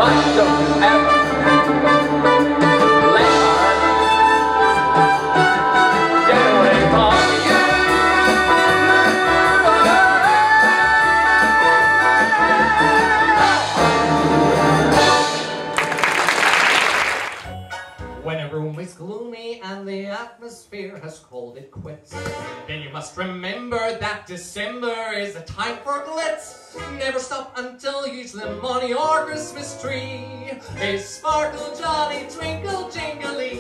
Why don't you ever let her get away from you? When a room is gloomy and the atmosphere has called it quits, then you must remember that December is a time for glitz. Never stop until you slim on your Christmas tree. A sparkle, jolly, twinkle, jingly.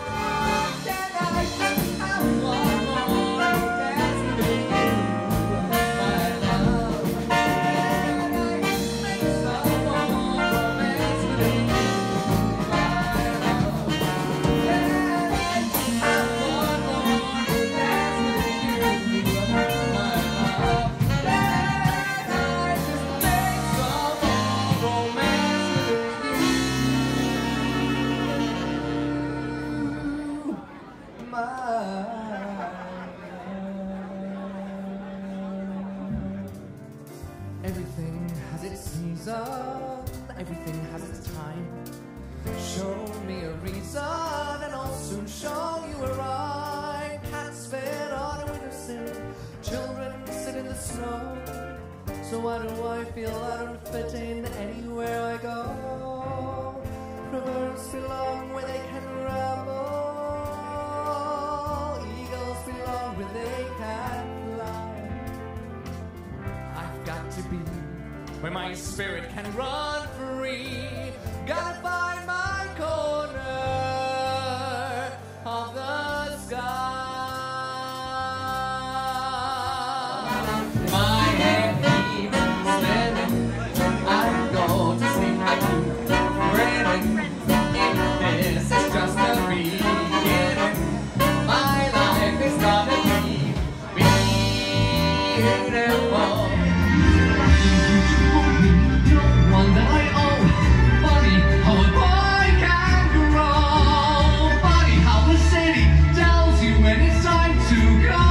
Everything has its season, everything has its time. Show me a reason and I'll soon show you a rhyme. Cats fed on a winter sin, children sit in the snow. So why do I feel unfitting anywhere I go? Rivers belong where they can ramble, eagles belong where they can fly. I've got to be where my spirit can run free. Gotta find my corner of the sky. My head even slimming, I go to sleep, I keep grinning. If this is just the beginning, my life is gonna be beautiful. One that I owe. Funny how a boy can grow. Funny how the city tells you when it's time to go.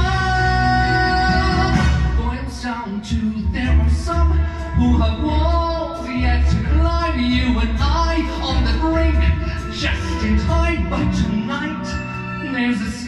Boils down to there are some who have walls yet to climb. You and I on the brink, just in time. But tonight there's a